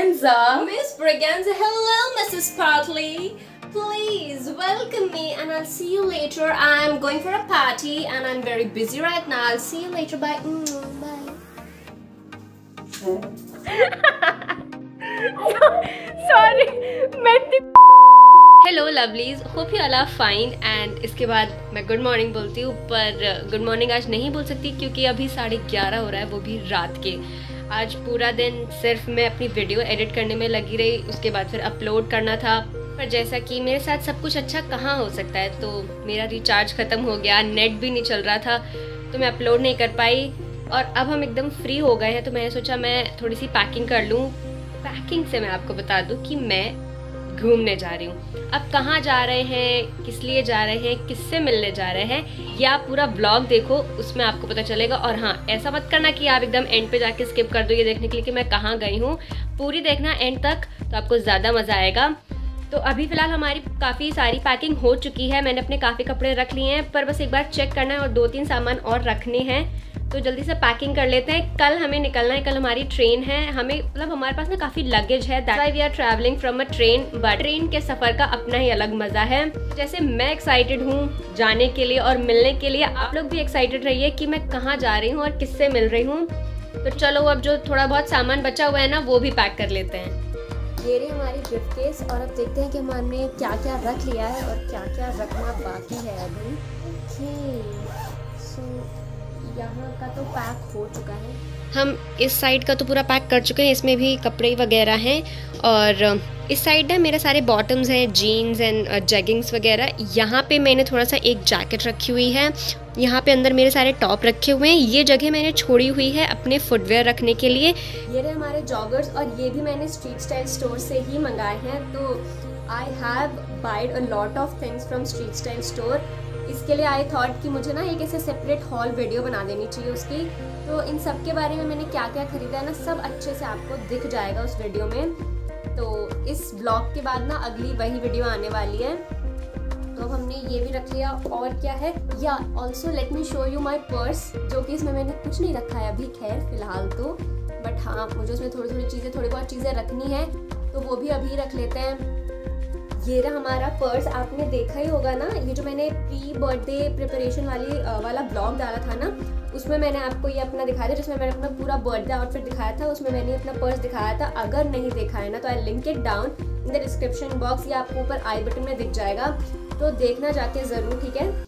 Braganza. Miss Braganza, hello, Mrs. Sparkly. Please welcome me and I'll see you later. I'm going for a party and I'm very busy right now. I'll see you later. Bye. Bye. Sorry, hello lovelies, hope you all are fine. And इसके बाद मैं good morning बोलती हूँ, पर good morning आज नहीं बोल सकती क्योंकि अभी 11:30 हो रहा है, वो भी रात के। आज पूरा दिन सिर्फ मैं अपनी वीडियो एडिट करने में लगी रही, उसके बाद फिर अपलोड करना था। पर जैसा कि मेरे साथ सब कुछ अच्छा कहाँ हो सकता है, तो मेरा रिचार्ज ख़त्म हो गया, नेट भी नहीं चल रहा था, तो मैं अपलोड नहीं कर पाई। और अब हम एकदम फ्री हो गए हैं, तो मैंने सोचा मैं थोड़ी सी पैकिंग कर लूँ। पैकिंग से मैं आपको बता दूँ कि मैं घूमने जा रही हूँ। अब कहाँ जा रहे हैं, किस लिए जा रहे हैं, किससे मिलने जा रहे हैं, या पूरा ब्लॉग देखो, उसमें आपको पता चलेगा। और हाँ, ऐसा मत करना कि आप एकदम एंड पे जाके स्किप कर दो ये देखने के लिए कि मैं कहाँ गई हूँ। पूरी देखना एंड तक, तो आपको ज़्यादा मज़ा आएगा। तो अभी फ़िलहाल हमारी काफ़ी सारी पैकिंग हो चुकी है, मैंने अपने काफ़ी कपड़े रख लिए हैं, पर बस एक बार चेक करना है और 2-3 सामान और रखने हैं। तो जल्दी से पैकिंग कर लेते हैं। कल हमें निकलना है, कल हमारी ट्रेन है। हमें मतलब हमारे पास ना काफ़ी लगेज है, that's why we are travelling from a train. But train के सफ़र का अपना ही अलग मज़ा है। जैसे मैं एक्साइटेड हूँ जाने के लिए और मिलने के लिए, आप लोग भी एक्साइटेड रहिए कि मैं कहाँ जा रही हूँ और किससे मिल रही हूँ। तो चलो, अब जो थोड़ा बहुत सामान बचा हुआ है ना, वो भी पैक कर लेते हैं। ये रही हमारी ब्रीफकेस और अब देखते हैं कि हमने क्या क्या रख लिया है और क्या क्या रखना बाकी है अभी। यहाँ का तो पैक हो चुका है। हम इस साइड का तो पूरा पैक कर चुके हैं, इसमें भी कपड़े वगैरह हैं। और इस साइड ना मेरे सारे बॉटम्स हैं, जीन्स एंड जैगिंग्स वगैरह। यहाँ पे मैंने थोड़ा सा एक जैकेट रखी हुई है, यहाँ पे अंदर मेरे सारे टॉप रखे हुए हैं। ये जगह मैंने छोड़ी हुई है अपने फुटवेयर रखने के लिए। ये रहे हमारे जॉगर्स और ये भी मैंने स्ट्रीट स्टाइल स्टोर से ही मंगाए हैं। तो I have buyed a lot of things from Street Style Store. इसके लिए आई थॉट कि मुझे ना एक ऐसे सेपरेट हॉल वीडियो बना देनी चाहिए उसकी। तो इन सब के बारे में मैंने क्या क्या खरीदा है ना, सब अच्छे से आपको दिख जाएगा उस वीडियो में। तो इस ब्लॉग के बाद ना अगली वही वीडियो आने वाली है। तो अब हमने ये भी रख लिया। और क्या है, या also let me show you my purse, जो कि इसमें मैंने कुछ नहीं रखा है अभी, खैर फिलहाल तो। बट हाँ, मुझे उसमें थोड़ी बहुत चीज़ें रखनी है, तो वो भी अभी रख लेते हैं। ये रहा हमारा पर्स, आपने देखा ही होगा ना, ये जो मैंने प्री बर्थडे प्रिपरेशन वाला ब्लॉग डाला था ना, उसमें मैंने आपको ये अपना दिखाया था, जिसमें मैंने अपना पूरा बर्थडे आउटफिट दिखाया था। उसमें मैंने अपना पर्स दिखाया था। अगर नहीं देखा है ना, तो I link it down in the description box, या आपको ऊपर आई बटन में दिख जाएगा, तो देखना जाके ज़रूर, ठीक है।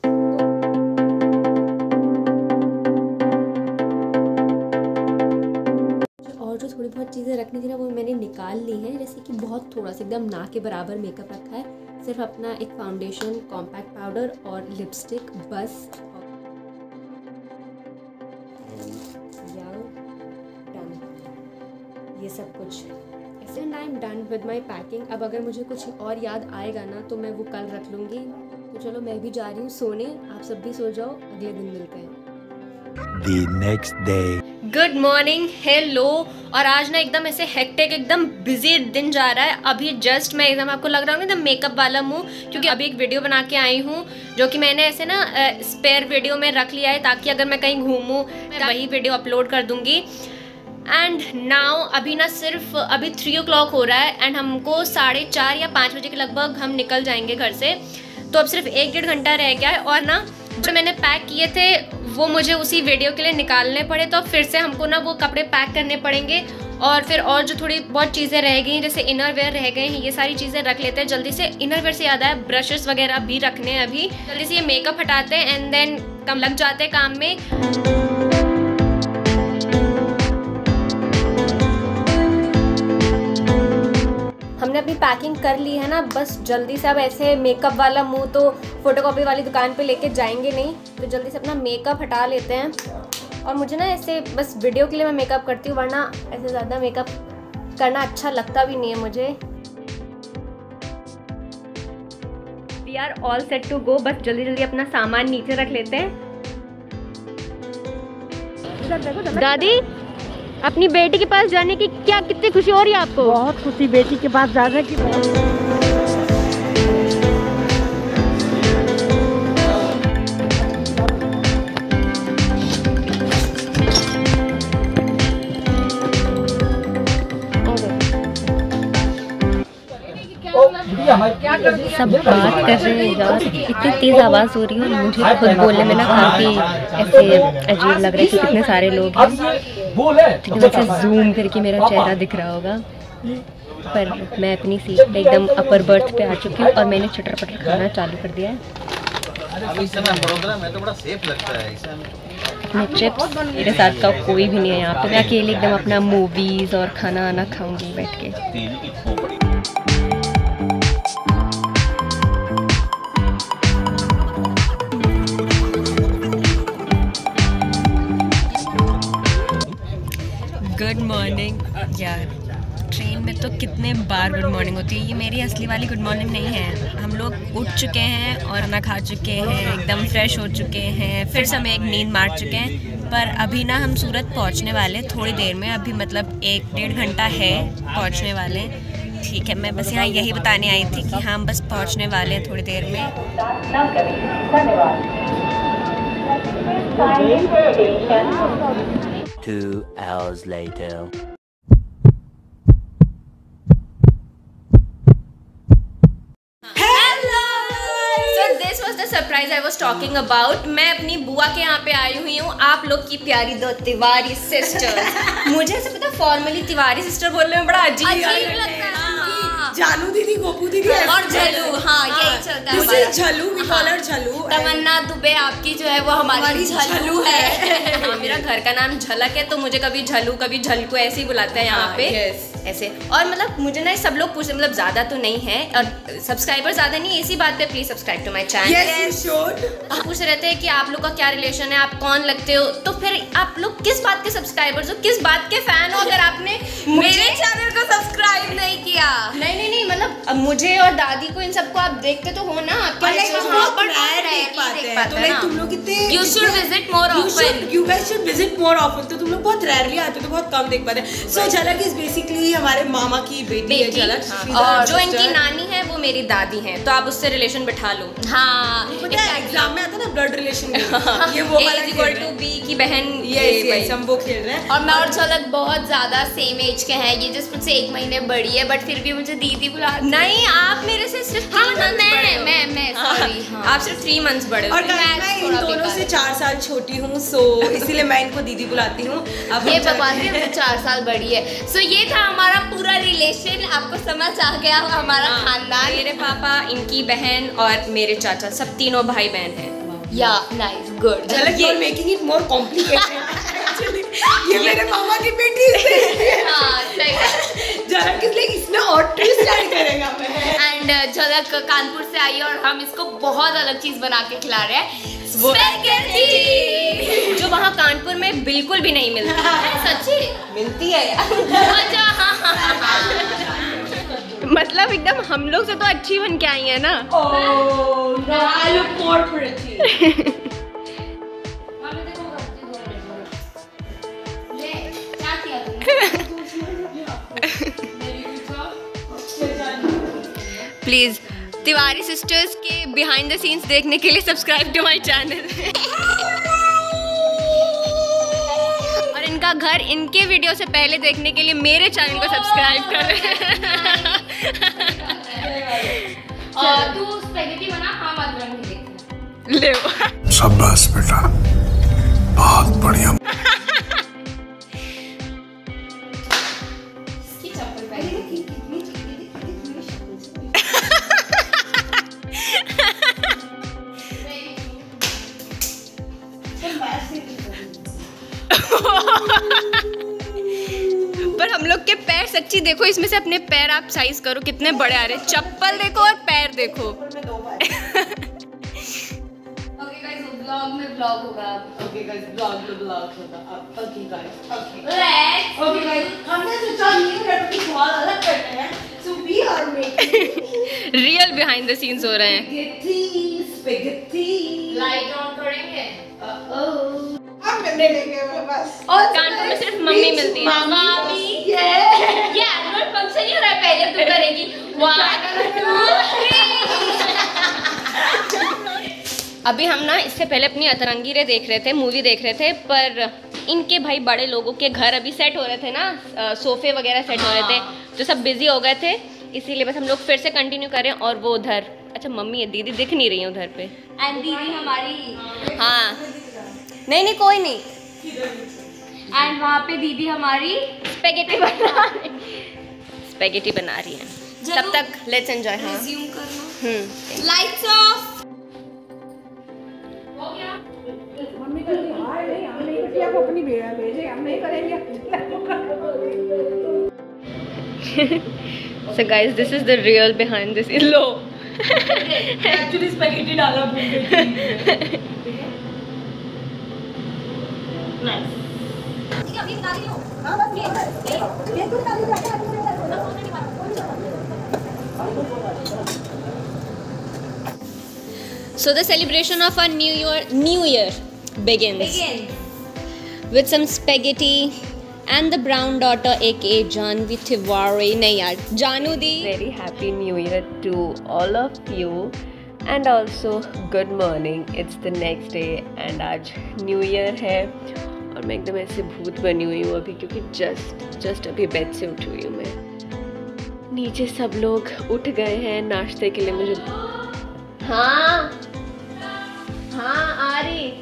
थोड़ी बहुत चीज़ें रखनी थी ना, वो मैंने निकाल ली हैं। जैसे कि बहुत थोड़ा सा एकदम ना के बराबर मेकअप रखा है, सिर्फ अपना एक फाउंडेशन, कॉम्पैक्ट पाउडर और लिपस्टिक, बस। ये सब कुछ ऐसे। And I am done with my packing. अब अगर मुझे कुछ और याद आएगा ना, तो मैं वो कल रख लूँगी। तो चलो, मैं भी जा रही हूँ सोने, आप सब भी सो जाओ, अगले दिन मिलते हैं। The next day. Good morning, hello. और आज ना एकदम ऐसे हेक्टिक, एकदम बिजी दिन जा रहा है। अभी जस्ट मैं एकदम, आपको लग रहा हूँ ना एकदम मेकअप वाला मुँह, क्योंकि अभी एक वीडियो बना के आई हूँ, जो कि मैंने ऐसे ना स्पेयर वीडियो में रख लिया है, ताकि अगर मैं कहीं घूमूँ मैं वही वीडियो अपलोड कर दूँगी। एंड नाउ अभी ना सिर्फ अभी 3 o'clock हो रहा है, एंड हमको 4:30 या 5 बजे के लगभग हम निकल जाएंगे घर से। तो अब सिर्फ 1-1.5 घंटा रह गया है। और ना जो मैंने पैक किए थे वो मुझे उसी वीडियो के लिए निकालने पड़े, तो फिर से हमको ना वो कपड़े पैक करने पड़ेंगे। और फिर और जो थोड़ी बहुत चीज़ें रह गई, जैसे इनर वेयर रह गए हैं, ये सारी चीज़ें रख लेते हैं जल्दी से। इनर वेयर से याद आया, ब्रशेस वगैरह भी रखने हैं अभी। जल्दी से ये मेकअप हटाते हैं एंड देन कम लग जाते हैं काम में। हमने अपनी पैकिंग कर ली है ना, बस जल्दी से अब ऐसे मेकअप वाला मुंह तो फोटोकॉपी वाली दुकान पे लेके जाएंगे नहीं, तो जल्दी से अपना मेकअप हटा लेते हैं। और मुझे ना ऐसे बस वीडियो के लिए मैं मेकअप करती हूँ, वरना ऐसे ज़्यादा मेकअप करना अच्छा लगता भी नहीं है मुझे। We are all set to go, बस जल्दी जल्दी अपना सामान नीचे रख लेते हैं। दादी, अपनी बेटी के पास जाने की क्या कितनी खुशी हो रही है आपको? बहुत खुशी, बेटी के पास जाने की। सब बात कर रहे हैं यार, इतनी तेज़ आवाज़ हो रही है और मुझे खुद बोलने में ना काफ़ी ऐसे अजीब लग रहा है कि कितने सारे लोग हैं। से जूम करके मेरा चेहरा दिख रहा होगा, पर मैं अपनी सीट पे एकदम अपर बर्थ पे आ चुकी हूँ और मैंने चटर पटर खाना चालू कर दिया है। में तो बड़ा सेफ लगता है मैं चिप्स, मेरे साथ का कोई भी नहीं है यहाँ पे, मैं अकेले एकदम अपना मूवीज़ और खाना आना खाऊंगी बैठ के। गुड मॉर्निंग यार, ट्रेन में तो कितने बार गुड मॉर्निंग होती है। ये मेरी असली वाली गुड मॉर्निंग नहीं है। हम लोग उठ चुके हैं और खाना खा चुके हैं, एकदम फ्रेश हो चुके हैं, फिर से हमें एक नींद मार चुके हैं। पर अभी ना हम सूरत पहुंचने वाले थोड़ी देर में, अभी मतलब 1-1.5 घंटा है पहुंचने वाले। ठीक है, मैं बस यहाँ यही बताने आई थी कि हम बस पहुँचने वाले हैं थोड़ी देर में। धन्यवाद। 2 hours later. Surprise I was talking about. मैं अपनी बुआ के यहाँ पे आई हुई हूँ, आप लोग की प्यारी दो तिवारी सिस्टर्स। मुझे ऐसे पता फॉर्मली तिवारी सिस्टर बोलने में बड़ा अजीब लगता है। जानू दीदी, गोपू दीदी और झलू, हाँ यही चलता है। झलू भी कॉलर झलू। तमन्ना दुबे आपकी जो है वो हमारी झलू है। हाँ, मेरा घर का नाम झलक है, तो मुझे कभी झलू कभी झलकू ऐसे ही बुलाते हैं यहाँ पे ऐसे। और मतलब मुझे ना सब लोग पूछते, मतलब ज्यादा तो नहीं है और सब्सक्राइबर ज्यादा नहीं, इसी बात पे please subscribe to my channel. पूछ रहते हैं कि आप लोग का क्या रिलेशन है, आप कौन लगते हो, तो फिर आप लोग किस बात के सब्सक्राइबर्स हो, किस बात के फैन हो अगर आपने मेरे चैनल को सब्सक्राइब नहीं किया। नहीं, मतलब मुझे और दादी को, इन सबको आप देखते तो हो ना, तुम लोग कितने You should visit more often. You guys should visit more often. तो तुम लोग बहुत रेयरली आते हो, तो बहुत कम देख पाते हैं। So झलक इज बेसिकली हमारे मामा की बेटी है झलक, और जो इनकी नानी है वो मेरी दादी है, तो आप उससे रिलेशन बिठा लो। हाँ, एग्जाम में आता ना ब्लड रिलेशन, ये वो वाला इक्वल टू बी की बहन, हम वो खेल रहे हैं। और मैं और झलक बहुत ज्यादा सेम एज के हैं, ये जस्ट मुझसे 1 महीने बड़ी है, बट फिर भी मुझे दीदी बुला। नहीं, आप मेरे से सिर्फ 3 months बड़े हो। मैं सॉरी, आप सिर्फ 3 months बड़े हो। और मैं इन दोनों से 4 साल छोटी हूँ, सो इसीलिए मैं इनको दीदी बुलाती हूँ। अब ये भगवान भी हमसे 4 साल बड़ी है। सो ये था हमारा पूरा रिलेशन, आपको समझ आ गया हमारा खानदान। मेरे पापा, इनकी बहन और मेरे चाचा, सब तीनों भाई बहन हैं। या nice, good. Jhalak you are making it more complicated. ये मेरे मामा की बेटी है। हाँ, सही है। झलक इसलिए इसमें और ट्विस्ट ऐड करेगा मैं। एंड झलक कानपुर से आई है और हम इसको बहुत अलग चीज बना के खिला रहे हैं, जो वहाँ कानपुर में बिल्कुल भी नहीं मिलती है। सच्ची मिलती है अच्छा, हाँ। मतलब एकदम हम लोग से तो अच्छी बन के आई है ना। Oh no, I look more pretty. Please Tiwari sisters के बिहाइंड द सीन्स देखने के लिए सब्सक्राइब टू माय चैनल। और इनका घर इनके वीडियो से पहले देखने के लिए मेरे चैनल को सब्सक्राइब करें। और तू स्पैगेटी बना, हम अदरक देखते हैं। ले शाबाश बेटा, बहुत बढ़िया। पर हम लोग के पैर सच्ची देखो, इसमें से अपने पैर आप साइज करो कितने बड़े आ रहे हैं। चप्पल देखो और पैर देखो। ओके गाइस, व्लॉग में व्लॉग होगा। Okay guys, vlog होगा। Okay guys, okay. Let's Okay guys, हमने सोचा न्यू रेसिपी बहुत अलग करते हैं, so we are making real behind the scenes हो रहे हैं। spaghetti. लाइट ऑन करेंगे। हम करने लेंगे बस। और कानपुर में सिर्फ मम्मी मिलती है। मामी ये एनुअल फंक्शन ही हो रहा है, पहले तू करेगी। 1 2 3। अभी हम ना इससे पहले अपनी अतरंगी रे देख रहे थे, मूवी देख रहे थे, पर इनके भाई बड़े लोगों के घर अभी सेट हो रहे थे ना, सोफे वगैरह सेट हो रहे थे, तो सब बिजी हो गए थे, इसीलिए बस हम लोग फिर से कंटिन्यू करें। और वो उधर, अच्छा मम्मी है, दीदी दिख नहीं रही है उधर पे। एंड दीदी हमारी, हाँ नहीं कोई नहीं। एंड वहाँ पे दीदी हमारी स्पेगेटी बना रही है। तब तक लेट्स एंजॉय। हाँ रिज्यूम करना। Lights off. So guys, this is the real behind this. लो एक्चुअली स्पैगेटी डाला भूल गई। So the celebration of our new year begins with some spaghetti and the brown daughter aka Janvi Tiwari. नहीं यार, जानू दी। Very happy new year to all of you and also good morning. It's the next day and आज new year है और मैं एकदम ऐसे भूत बनी हुई हूँ अभी, क्योंकि जस्ट अभी बेड से उठी हुई हूँ मैं। नीचे सब लोग उठ गए हैं नाश्ते के लिए। मुझे हाँ आ रही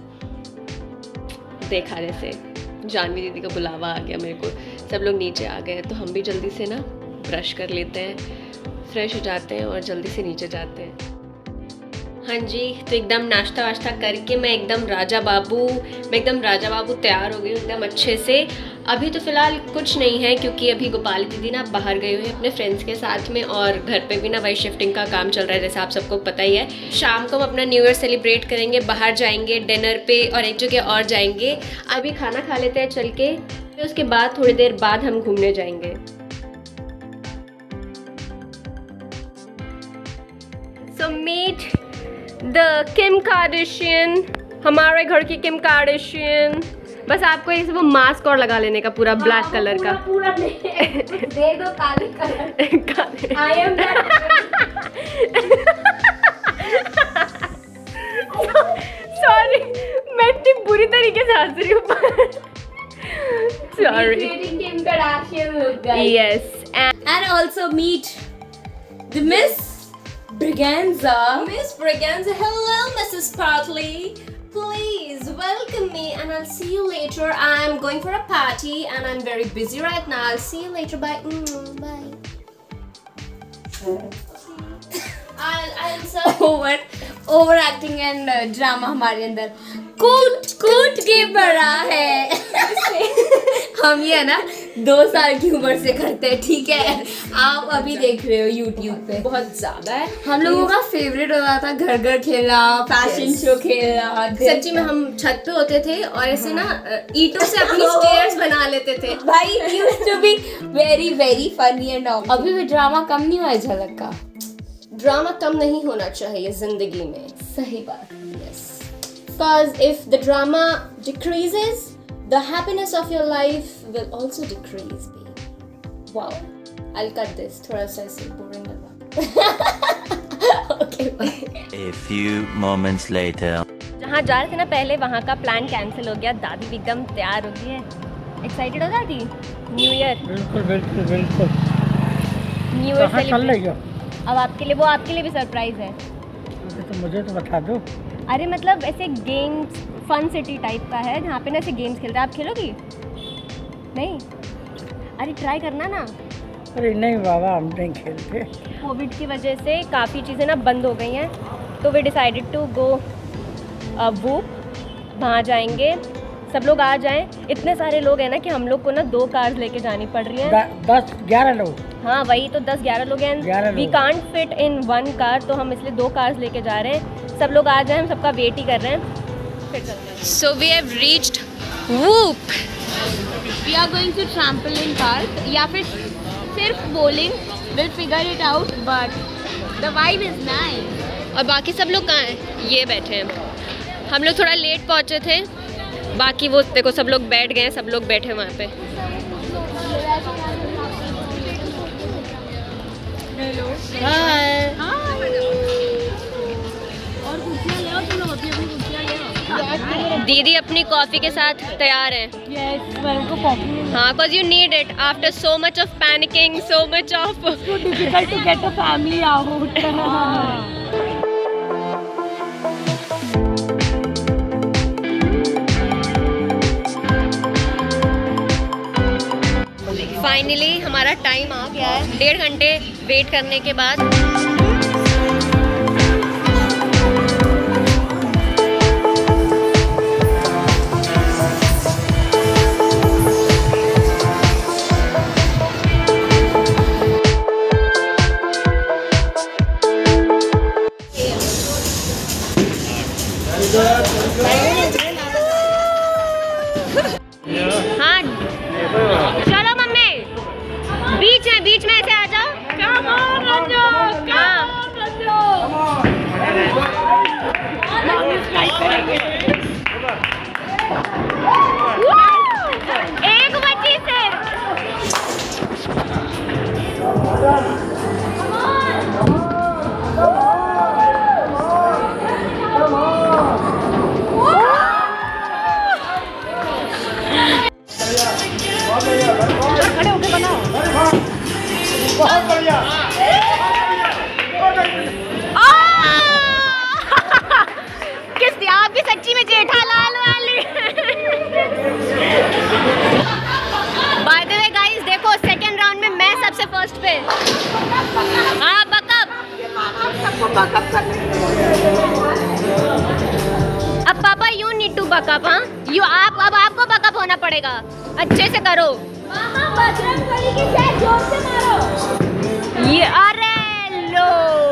देखा जैसे जानवी दीदी का बुलावा आ गया मेरे को। सब लोग नीचे आ गए तो हम भी जल्दी से ना ब्रश कर लेते हैं, फ्रेश हो जाते हैं और जल्दी से नीचे जाते हैं। हाँ जी, तो एकदम नाश्ता वाश्ता करके मैं एकदम राजा बाबू तैयार हो गई हूँ एकदम अच्छे से। अभी तो फ़िलहाल कुछ नहीं है क्योंकि अभी गोपाल दीदी ना बाहर गए हुए हैं अपने फ्रेंड्स के साथ में और घर पे भी ना वही शिफ्टिंग का काम चल रहा है जैसे आप सबको पता ही है। शाम को हम अपना न्यू ईयर सेलिब्रेट करेंगे, बाहर जाएंगे डिनर पे और एक जगह और जाएंगे। अभी खाना खा लेते हैं चल के, फिर उसके बाद थोड़ी देर बाद हम घूमने जाएंगे। So meet the Kim Kardashian, हमारे घर की किम कार्दाशियन। बस आपको इस वो मास्क और लगा लेने का पूरा ब्लैक कलर का। पूरा दे दो काले कलर। आई एम सॉरी, मैं इतनी बुरी तरीके से हंस रही हूँ। Sorry. Kim Kardashian look, guys. Yes, and also meet the Miss Braganza. Miss Braganza, hello, Mrs. Partley. Please welcome me, and I'll see you later. I'm going for a party, and I'm very busy right now. I'll see you later. Bye. Bye. I'm so overacting and drama हमारे अंदर कूट के बड़ा है। हम ये ना 2 साल की उम्र से करते हैं, ठीक है? आप अभी देख रहे हो YouTube पे, बहुत ज्यादा है। हम लोगों का फेवरेट होता था घर घर खेलना, फैशन शो खेलना। सच्ची में हम छत पे होते थे और ऐसे ना ईंटों से अपनी स्टेयर्स बना लेते थे। भाई used to be very very funny and all. अभी भी ड्रामा कम नहीं हुआ है झलक का। ड्रामा कम नहीं होना चाहिए जिंदगी में। सही बात। Yes. Because if the drama decreases, the happiness of your life will also decrease, babe. Wow. I'll cut this. थोड़ा सा ऐसे boring लगा। Okay. A few moments later. जहाँ जा रहे थे ना पहले, वहाँ का प्लान कैंसिल हो गया। दादी भी एकदम तैयार हो गई है। एक्साइटेड हो दादी? New year. बिल्कुल। New year celebrate. अब आपके लिए भी सरप्राइज है। तो मुझे तो बता दो। अरे मतलब ऐसे गेम्स, फन सिटी टाइप का है जहाँ पे ना ऐसे गेम्स खेलते हैं। आप खेलोगी? नहीं? अरे ट्राई करना ना। अरे नहीं बाबा, हम नहीं खेलते। कोविड की वजह से काफ़ी चीज़ें ना बंद हो गई हैं, तो वे डिसाइडेड टू गो वूप। वहाँ जाएंगे, सब लोग आ जाएं। इतने सारे लोग हैं ना कि हम लोग को ना 2 कार्स लेके जानी पड़ रही हैं। 10-11 लोग। हाँ वही तो, 10-11 लोग हैं। We can't fit in 1 car, तो हम इसलिए 2 कार्स लेके जा रहे हैं। सब लोग आ जाएं, हम सबका वेट ही कर रहे हैं, फिर चलते हैं। सो वी हैव रीच्ड वूप। We are going to trampoline park या फिर सिर्फ bowling. We'll figure it out, but the vibe is nice. और बाकी सब लोग कहाँ हैं? ये बैठे हैं। हम लोग थोड़ा लेट पहुँचे थे, बाकी वो देखो सब लोग बैठ गए हैं, सब लोग बैठे वहाँ पे। हाय। और कुर्सियाँ ले आओ तुम लोग, अपनी कुर्सियाँ ले आओ। दीदी अपनी कॉफी के साथ तैयार है। हाँ, cause you need it after so much of panicking, so much of so difficult to get a family out. Finally हमारा टाइम आ गया है, 1.5 घंटे वेट करने के बाद। हाँ चलो मम्मी, बीच में ऐसे आ जाओ। एक बच्ची से बहुत बढ़िया। किस आप भी सच्ची में जेठालाल वाली। बाय द वे गाइस, देखो सेकंड राउंड में मैं सबसे फर्स्ट पे। हाँ बकअप। अब पापा यू नीड टू बकअप। हाँ यू अब आपको बकअप होना पड़ेगा, अच्छे से करो। बजरंगबली की जय, जोर से मारो। ये अरे लो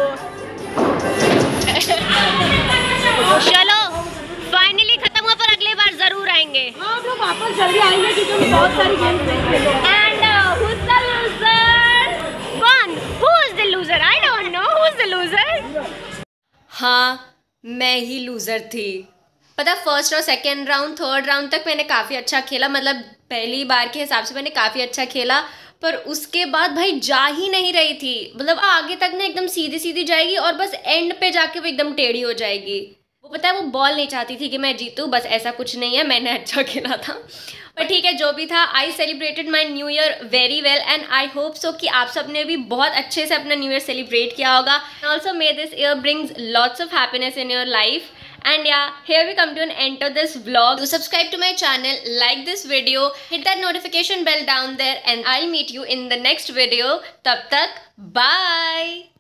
चलो फाइनली खत्म हुआ, पर अगली बार जरूर आएंगे। हाँ, हम लोग वापस जल्दी आएंगे क्योंकि बहुत सारी गेम्स खेलेंगे। And who is the loser? कौन? Who is the loser? I don't know who is the loser. हाँ मैं ही लूजर थी। पता, फर्स्ट और सेकेंड राउंड, थर्ड राउंड तक मैंने काफ़ी अच्छा खेला, मतलब पहली बार के हिसाब से मैंने काफ़ी अच्छा खेला, पर उसके बाद भाई जा ही नहीं रही थी। मतलब आगे तक ना एकदम सीधी सीधी जाएगी और बस एंड पे जाके वो एकदम टेढ़ी हो जाएगी। वो पता है वो बॉल नहीं चाहती थी कि मैं जीतूँ, बस ऐसा कुछ नहीं है, मैंने अच्छा खेला था। पर ठीक है, जो भी था, I celebrated my new year very well and I hope so कि आप सब ने भी बहुत अच्छे से अपना न्यू ईयर सेलिब्रेट किया होगा। Also may this year brings lots of happiness in your life. And yeah, here we come to an end of this vlog. Do subscribe to my channel, like this video, hit that notification bell down there, and I'll meet you in the next video. Tab tak, bye.